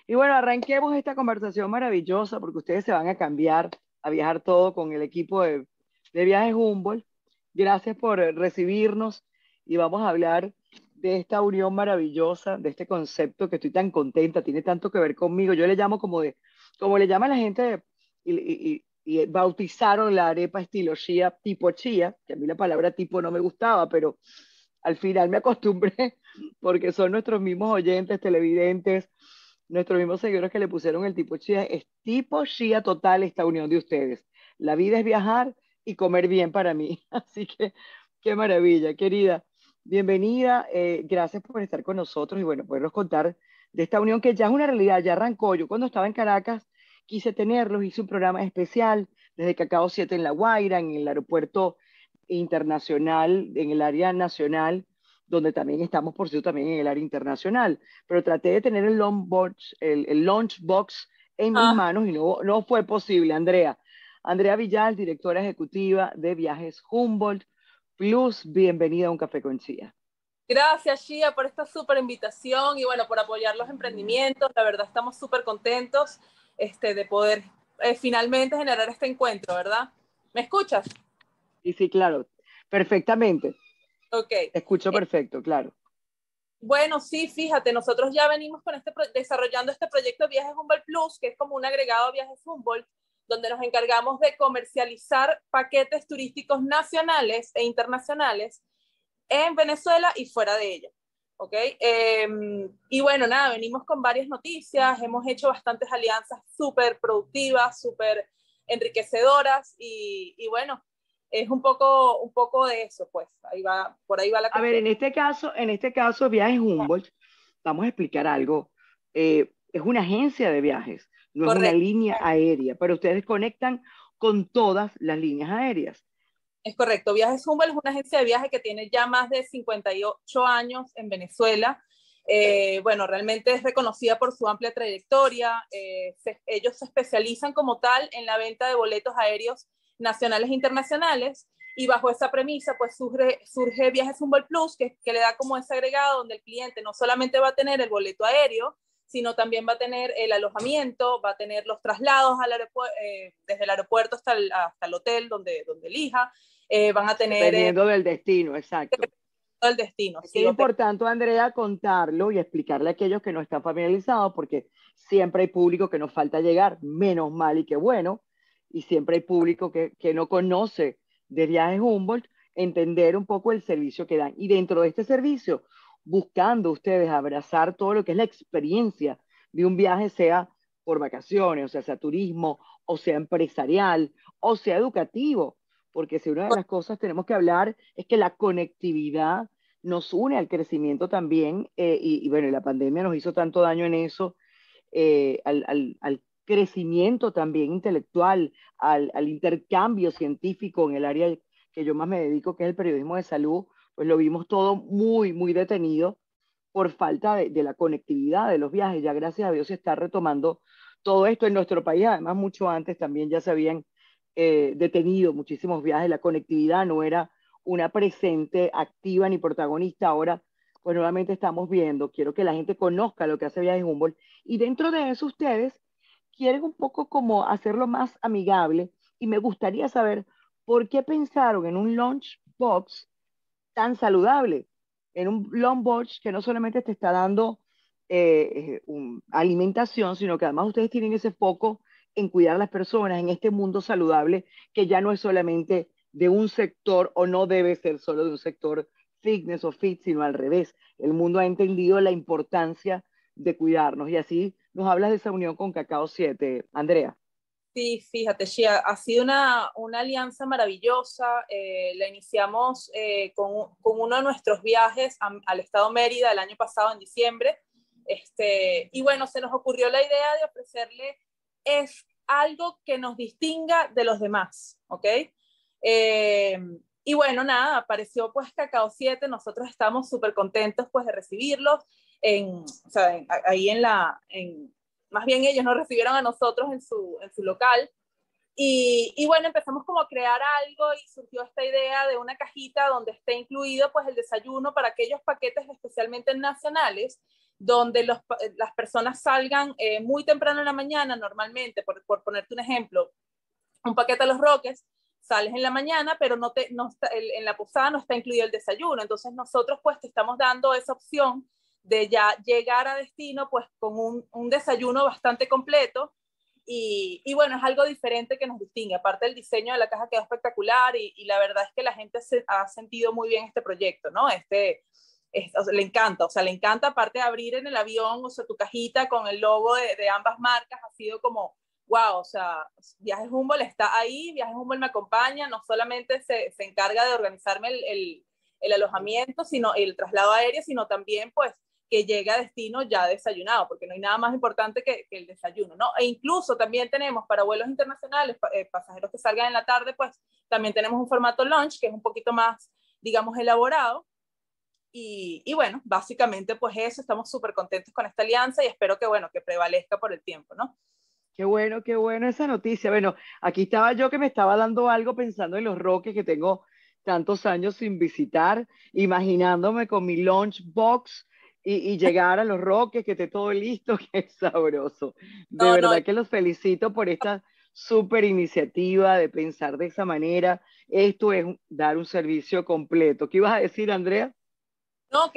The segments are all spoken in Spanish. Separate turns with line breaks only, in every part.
Y bueno, arranquemos esta conversación maravillosa porque ustedes se van a cambiar, a viajar todo con el equipo de Viajes Humboldt. Gracias por recibirnos y vamos a hablar de esta unión maravillosa, de este concepto que estoy tan contenta, tiene tanto que ver conmigo. Yo le llamo como le llama la gente y bautizaron la arepa estilo chía, tipo chía, que a mí la palabra tipo no me gustaba, pero al final me acostumbré porque son nuestros mismos oyentes, televidentes, nuestros mismos seguidores que le pusieron el tipo chía. Es tipo chía total esta unión de ustedes. La vida es viajar y comer bien para mí. Así que qué maravilla, querida. Bienvenida, gracias por estar con nosotros y bueno, podernos contar de esta unión que ya es una realidad, ya arrancó. Yo cuando estaba en Caracas quise tenerlos, hice un programa especial desde Cacao 7 en La Guaira, en el aeropuerto internacional, en el área nacional, donde también estamos, por cierto, también en el área internacional. Pero traté de tener el launch box en mis
Ah,
manos y no fue posible, Andrea. Andrea Villal, directora ejecutiva de Viajes Humboldt Plus, bienvenida a Un Café con Chía.
gracias, Shia, por esta súper invitación y bueno, por apoyar los emprendimientos. La verdad, estamos súper contentos de poder finalmente generar este encuentro, ¿verdad? ¿Me escuchas?
Y sí, claro, perfectamente.
Ok.
Escucho perfecto, claro.
Bueno, sí, fíjate, nosotros ya venimos con desarrollando este proyecto Viajes Humboldt Plus, que es como un agregado a Viajes Humboldt, donde nos encargamos de comercializar paquetes turísticos nacionales e internacionales en Venezuela y fuera de ella. ¿Ok? Y bueno, nada, venimos con varias noticias, hemos hecho bastantes alianzas súper productivas, súper enriquecedoras y bueno, es un poco de eso, pues, por ahí va la
A ver,
cuestión.
en este caso, Viajes Humboldt, vamos a explicar algo. Es una agencia de viajes, no es una
Correcto.
línea aérea, pero ustedes conectan con todas las líneas aéreas.
Es correcto. Viajes Humboldt es una agencia de viaje que tiene ya más de 58 años en Venezuela. Bueno, realmente es reconocida por su amplia trayectoria. Ellos se especializan como tal en la venta de boletos aéreos nacionales e internacionales. Y bajo esa premisa, pues surge Viajes Humboldt Plus, que le da como ese agregado donde el cliente no solamente va a tener el boleto aéreo, sino también va a tener el alojamiento, va a tener los traslados desde el aeropuerto hasta el hotel donde elija, van a tener
Dependiendo del destino, exacto.
todo el destino,
Es que
sí,
es
hotel.
importante, Andrea, contarlo y explicarle a aquellos que no están familiarizados, porque siempre hay público que nos falta llegar, menos mal y qué bueno, y siempre hay público que no conoce de Viajes Humboldt, entender un poco el servicio que dan. Y dentro de este servicio, buscando ustedes abrazar todo lo que es la experiencia de un viaje, sea por vacaciones, o sea turismo, o sea empresarial, o sea educativo, porque si una de las cosas tenemos que hablar es que la conectividad nos une al crecimiento también, y bueno, la pandemia nos hizo tanto daño en eso, al crecimiento también intelectual, al intercambio científico en el área que yo más me dedico, que es el periodismo de salud, pues lo vimos todo muy, muy detenido por falta de la conectividad de los viajes. Ya gracias a Dios se está retomando todo esto en nuestro país. Además, mucho antes también ya se habían detenido muchísimos viajes. La conectividad no era una presente activa ni protagonista. Ahora, pues nuevamente estamos viendo, quiero que la gente conozca lo que hace Viajes Humboldt. Y dentro de eso ustedes quieren un poco como hacerlo más amigable y me gustaría saber por qué pensaron en un lunch box tan saludable, en un lunchbox que no solamente te está dando alimentación, sino que además ustedes tienen ese foco en cuidar a las personas en este mundo saludable que ya no es solamente de un sector o no debe ser solo de un sector fitness o fit, sino al revés. El mundo ha entendido la importancia de cuidarnos y así nos hablas de esa unión con Cacao 7, Andrea.
Sí, fíjate, Shia, ha sido una alianza maravillosa. La iniciamos con uno de nuestros viajes al estado Mérida el año pasado, en diciembre. Y bueno, se nos ocurrió la idea de ofrecerle es algo que nos distinga de los demás, ¿ok? Eh, y bueno, nada, apareció pues Cacao 7, nosotros estamos súper contentos pues de recibirlos o sea, ahí más bien ellos nos recibieron a nosotros en su local Y bueno, empezamos como a crear algo y surgió esta idea de una cajita donde esté incluido pues el desayuno para aquellos paquetes especialmente nacionales, donde las personas salgan muy temprano en la mañana normalmente, por ponerte un ejemplo, un paquete de Los Roques, sales en la mañana, pero en la posada no está incluido el desayuno. Entonces nosotros pues te estamos dando esa opción de ya llegar a destino pues con un desayuno bastante completo. Y bueno, es algo diferente que nos distingue. Aparte el diseño de la caja quedó espectacular y la verdad es que la gente ha sentido muy bien este proyecto, ¿no? O sea, le encanta, o sea, le encanta aparte de abrir en el avión, o sea, tu cajita con el logo de ambas marcas ha sido como wow, o sea, Viajes Humboldt está ahí, Viajes Humboldt me acompaña, no solamente se encarga de organizarme el alojamiento, sino el traslado aéreo, sino también pues que llegue a destino ya desayunado, porque no hay nada más importante que el desayuno, ¿no? E incluso también tenemos para vuelos internacionales, pasajeros que salgan en la tarde, pues también tenemos un formato lunch que es un poquito más, digamos, elaborado. Y bueno, básicamente pues eso, estamos súper contentos con esta alianza y espero que, bueno, que prevalezca por el tiempo, ¿no?
Qué bueno esa noticia. Bueno, aquí estaba yo que me estaba dando algo pensando en Los Roques que tengo tantos años sin visitar, imaginándome con mi lunchbox y llegar a Los Roques, que esté todo listo, qué sabroso. De
No, no,
verdad que los felicito por esta súper iniciativa de pensar de esa manera. Esto es dar un servicio completo. ¿Qué ibas a decir, Andrea?
no,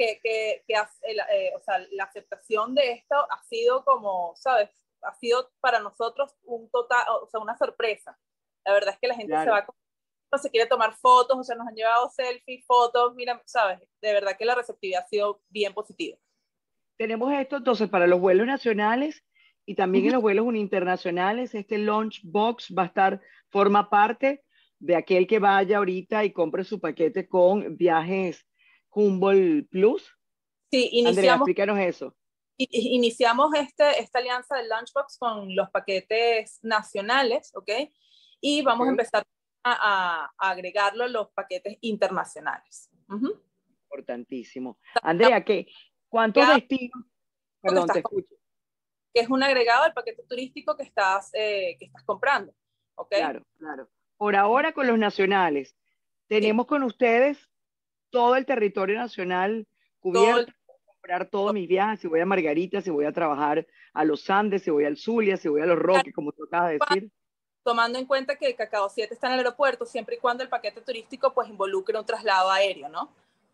o sea, la aceptación de esto ha sido como, ¿sabes? Ha sido para nosotros un total, o sea, una sorpresa. La verdad es que la gente
Claro.
no se quiere tomar fotos, o sea, nos han llevado selfies, fotos, mira, ¿sabes? De verdad que la receptividad ha sido bien positiva.
Tenemos esto entonces para los vuelos nacionales y también
Uh
en
-huh.
los vuelos internacionales. Este launch box va a estar, forma parte de aquel que vaya ahorita y compre su paquete con Viajes Humboldt Plus.
Sí,
Andrea, explícanos eso.
iniciamos esta alianza del Lunchbox con los paquetes nacionales, ¿ok? Y vamos a
Okay.
empezar a agregarlo a los paquetes internacionales. Uh -huh.
Importantísimo. Andrea, ¿cuántos destinos?
Que,
Perdón, te
estás,
escucho.
que es un agregado al paquete turístico que estás comprando, ¿ok?
Claro, claro. Por ahora con los nacionales,
Sí,
tenemos con ustedes todo el territorio nacional
todo
cubierto, comprar todos mis viajes, si voy a Margarita, si voy a trabajar a los Andes, si voy al Zulia, si voy a los Roques, como tú acabas de decir.
tomando en cuenta que Cacao 7 está en el aeropuerto, siempre y cuando el paquete turístico pues involucre un traslado aéreo, ¿no?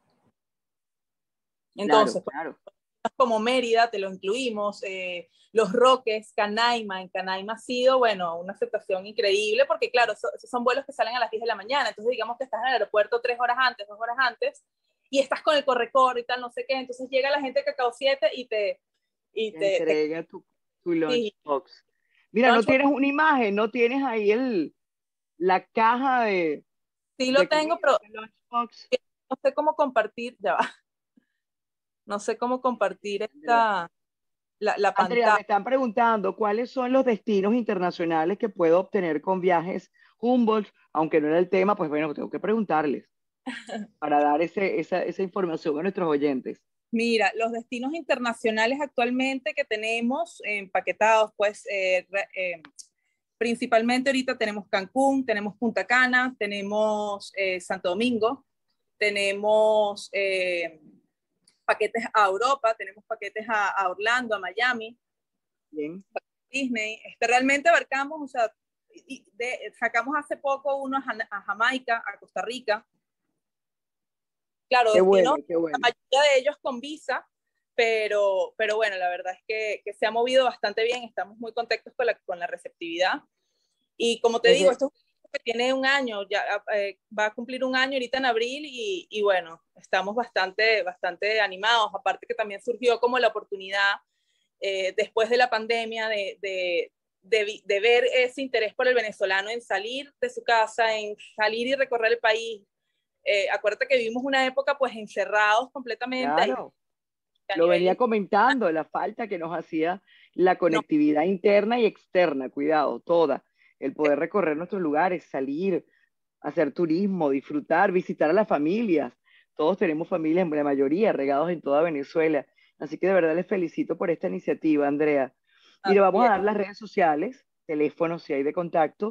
Claro,
Entonces, pues,
claro.
como Mérida, te lo incluimos, Los Roques, Canaima, en Canaima ha sido, bueno, una aceptación increíble, porque claro, esos son vuelos que salen a las 10 de la mañana, entonces digamos que estás en el aeropuerto 3 horas antes, 2 horas antes, y estás con el corre-corre y tal, no sé qué, entonces llega la gente de Cacao 7 y
Te entrega tu
sí,
lunchbox. Mira, no
lunch,
tienes una imagen, no tienes ahí la caja
sí lo
de
tengo,
comida,
pero
ese lunchbox.
no sé cómo compartir, ya va, no sé cómo compartir
Andrea,
la
Andrea,
pantalla.
me están preguntando cuáles son los destinos internacionales que puedo obtener con viajes Humboldt, aunque no era el tema, pues bueno, tengo que preguntarles para dar esa información a nuestros oyentes.
Mira, los destinos internacionales actualmente que tenemos empaquetados, pues principalmente ahorita tenemos Cancún, tenemos Punta Cana, tenemos Santo Domingo, tenemos paquetes a Europa, tenemos paquetes a Orlando, a Miami,
Bien.
Disney. Realmente abarcamos, o sea, sacamos hace poco unos a Jamaica, a Costa Rica. Claro,
Qué
destinos,
bueno, qué
la
bueno.
mayoría de ellos con visa, pero bueno, la verdad es que se ha movido bastante bien, estamos muy contentos con la receptividad. Y como te digo,
Desde,
esto es un proyecto que tiene un año, ya va a cumplir un año ahorita en abril y bueno, estamos bastante animados, aparte que también surgió como la oportunidad después de la pandemia de ver ese interés por el venezolano en salir de su casa, en salir y recorrer el país. Acuérdate que vivimos una época pues encerrados completamente ahí
claro,
a
lo venía
nivel
comentando, la falta que nos hacía la
no,
conectividad interna y externa, cuidado, toda, el poder recorrer nuestros lugares, salir, hacer turismo, disfrutar, visitar a las familias. Todos tenemos familias, la mayoría, regados en toda Venezuela. Así que de verdad les felicito por esta iniciativa, Andrea. Mire, vamos a dar las redes sociales, teléfonos si hay de contacto,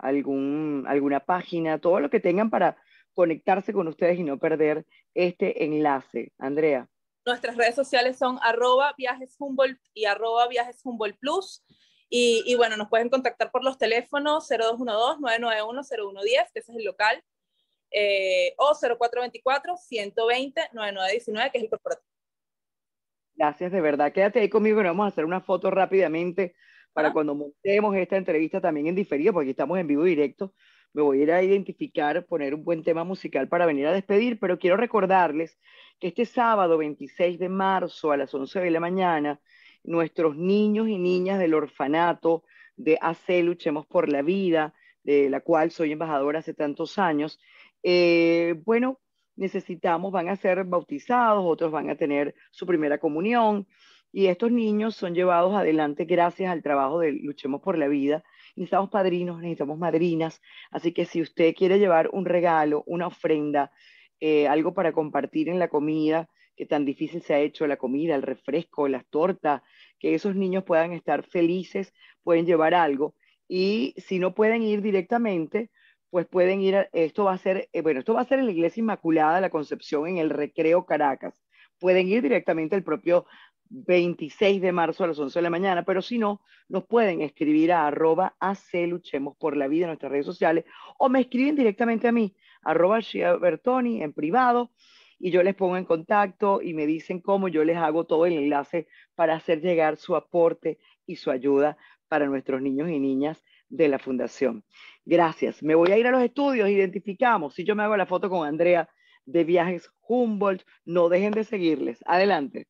alguna página, todo lo que tengan para conectarse con ustedes y no perder este enlace. Andrea.
Nuestras redes sociales son @viajeshumboldt y @viajeshumboldt plus. Y bueno, nos pueden contactar por los teléfonos 0212-991-0110, que ese es el local, o 0424-120-9919, que es el corporativo.
Gracias, de verdad. Quédate ahí conmigo que vamos a hacer una foto rápidamente para cuando montemos esta entrevista también en diferido, porque estamos en vivo directo. Me voy a ir a identificar, poner un buen tema musical para venir a despedir, pero quiero recordarles que este sábado 26 de marzo a las 11 de la mañana, nuestros niños y niñas del orfanato de AC Luchemos por la Vida, de la cual soy embajadora hace tantos años, bueno, van a ser bautizados, otros van a tener su primera comunión, y estos niños son llevados adelante gracias al trabajo de Luchemos por la Vida. Necesitamos padrinos, necesitamos madrinas, así que si usted quiere llevar un regalo, una ofrenda, algo para compartir en la comida, que tan difícil se ha hecho la comida, el refresco, las tortas, que esos niños puedan estar felices, pueden llevar algo, y si no pueden ir directamente, pues pueden ir, esto va a ser, esto va a ser en la Iglesia Inmaculada de la Concepción en el Recreo Caracas. Pueden ir directamente el propio 26 de marzo a las 11 de la mañana, pero si no, nos pueden escribir a @AC Luchemos por la Vida en nuestras redes sociales, o me escriben directamente a mí, @Bertoni en privado, y yo les pongo en contacto y me dicen cómo yo les hago todo el enlace para hacer llegar su aporte y su ayuda para nuestros niños y niñas de la Fundación. Gracias. Me voy a ir a los estudios, identificamos. Si yo me hago la foto con Andrea de Viajes Humboldt, no dejen de seguirles. Adelante.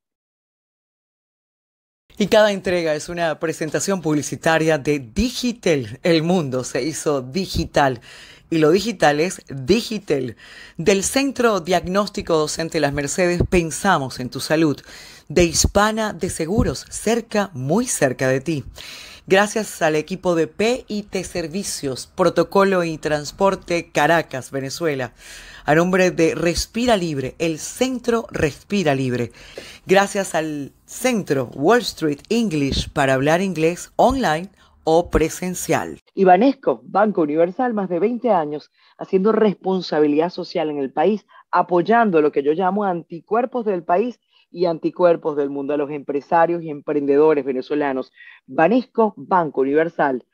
Y cada entrega es una presentación publicitaria de Digitel. El mundo se hizo digital. Y lo digital es Digitel. Del Centro Diagnóstico Docente Las Mercedes, pensamos en tu salud. De Hispana de Seguros, cerca, muy cerca de ti. Gracias al equipo de PIT Servicios, Protocolo y Transporte Caracas, Venezuela. A nombre de Respira Libre, el Centro Respira Libre. Gracias al Centro Wall Street English para hablar inglés online o presencial.
Y Banesco, Banco Universal, más de 20 años haciendo responsabilidad social en el país, apoyando lo que yo llamo anticuerpos del país y anticuerpos del mundo, a los empresarios y emprendedores venezolanos. Banesco, Banco Universal,